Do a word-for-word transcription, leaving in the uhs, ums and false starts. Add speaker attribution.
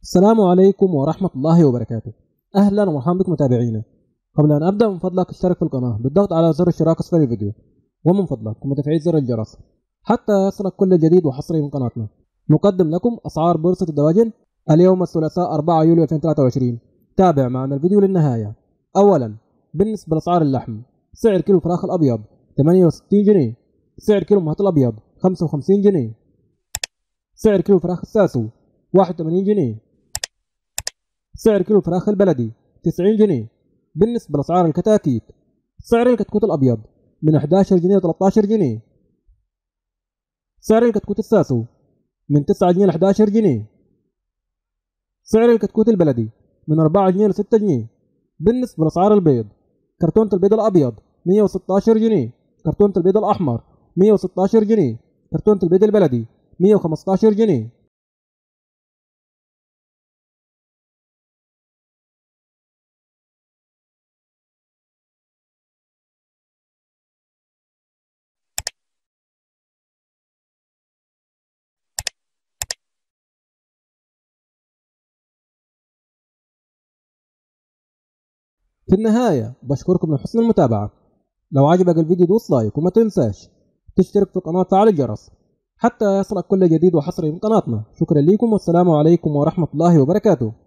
Speaker 1: السلام عليكم ورحمة الله وبركاته. أهلا ومرحبا بكم متابعينا. قبل أن أبدأ من فضلك اشترك في القناة بالضغط على زر الاشتراك أسفل الفيديو، ومن فضلك وتفعيل زر الجرس حتى يصلك كل جديد وحصري من قناتنا. نقدم لكم أسعار بورصة الدواجن اليوم الثلاثاء أربعة يوليو ألفين وثلاثة وعشرين. تابع معنا الفيديو للنهاية. أولا، بالنسبة لأسعار اللحم، سعر كيلو فراخ الأبيض ثمانية وستين جنيه، سعر كيلو مهات الأبيض خمسة وخمسين جنيه، سعر كيلو فراخ الساسو واحد وثمانين جنيه، سعر كيلو فراخ البلدي تسعين جنيه. بالنسبة لأسعار الكتاكيت، سعر الكتكوت الأبيض من أحد عشر جنيه ل ثلاثة عشر جنيه، سعر الكتكوت الساسو من تسعة جنيه ل أحد عشر جنيه، سعر الكتكوت البلدي من أربعة جنيه ل ستة جنيه. بالنسبة لأسعار البيض، كرتونة البيض الأبيض مية وستة عشر جنيه، كرتونة البيض الأحمر مية وستة عشر جنيه، كرتونة البيض البلدي مية وخمسة عشر جنيه. في النهاية بشكركم لحسن المتابعة. لو عجبك الفيديو دوس لايك، وما تنساش تشترك في القناة وتفعل الجرس حتى يصلك كل جديد وحصري من قناتنا. شكرا لكم والسلام عليكم ورحمة الله وبركاته.